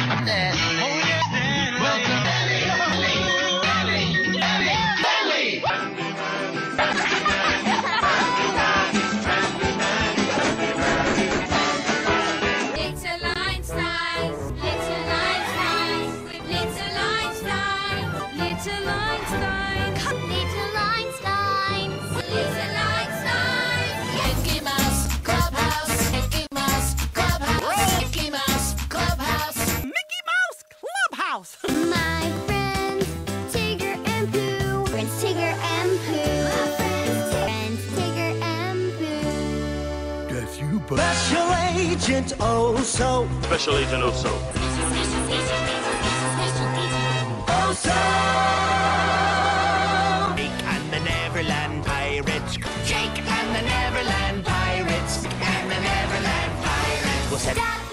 My friends, Tigger and Pooh. Friends Tigger and Pooh. My friends Tigger and Pooh. That's you, but Special Agent Oso. Special Agent Oso. Oso! Jake and the Neverland Pirates. Jake and the Neverland Pirates. And the Neverland Pirates will set